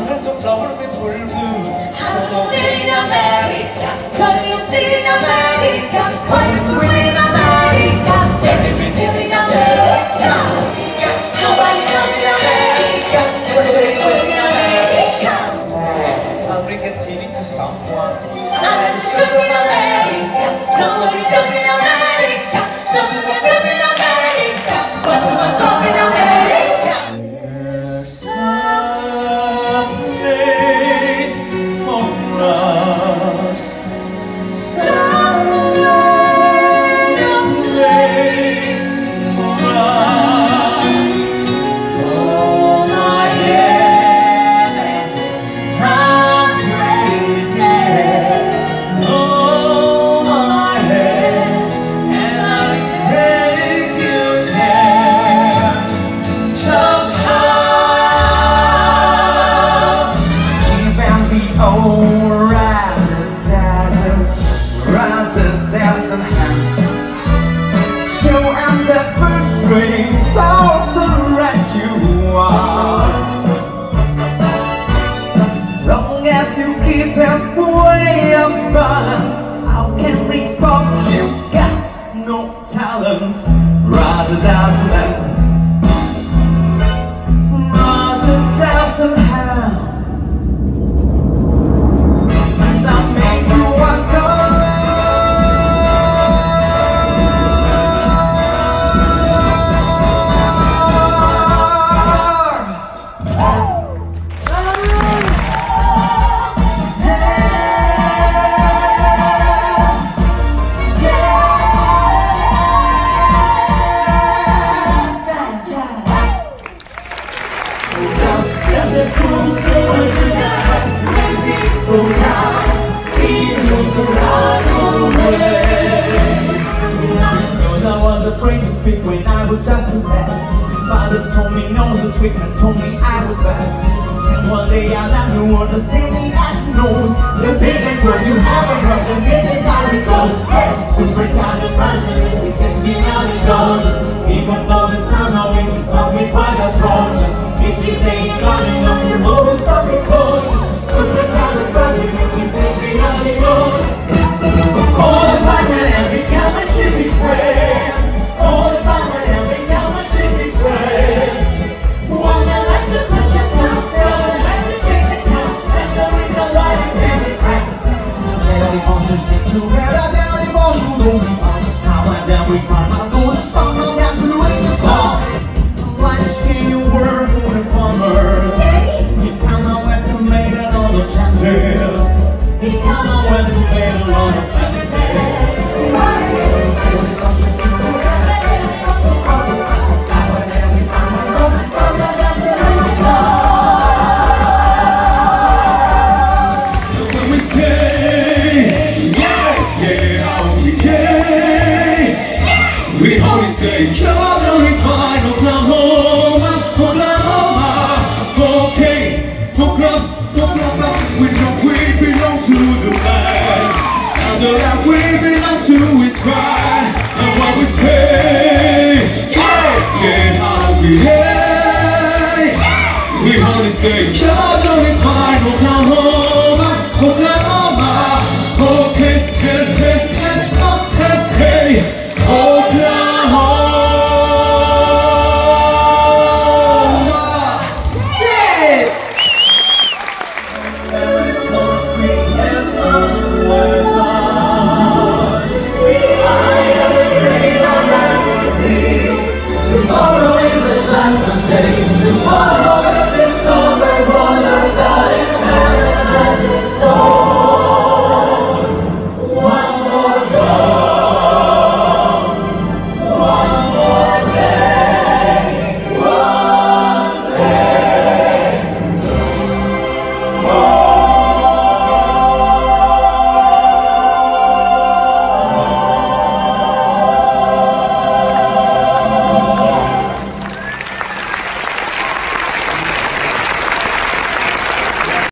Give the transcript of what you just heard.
preso flowers in full bloom. I'm in America, can you sing in America? Why is it in America? Everybody in America. Nobody knows in America. Everybody knows in America. I'll bring a TV to someone. I'm just in America. Nobody knows in America. Nobody knows in America. What's my thoughts in America? Way of balance, how can we spot you? Got no talents, rather dazzling, rather dazzle how. And I make you a star. Afraid to speak when I was just a man. Father told me no to speak and told me I was bad. Then one day I learned the word to say me at nose. The biggest word you ever heard, and this is how it goes. Super kind of version, it gets me out it goes. Even though the sun always is something quite atrocious. If you say you're gonna know, you're always something cautious. Super kind of version, it gets me out it goes. All the time and every time I should be friends. All the time and every time I should be friends. One that likes to push it down, the other likes to chase it down. That's the reason why I can't be friends. Les dimanches je sais tout, mais la dernière dimanche on n'oublie pas. How I down we find my goal, just found on that blue and the star. Like say you were for the farmer. You come on estimated on the chapters. You come on estimated on the fences. We always say, come on, we find Oklahoma, Oklahoma. Okay, Oklahoma, we know we belong to the land. And that we belong to is right. And what we say, yeah, how we hate. We always say,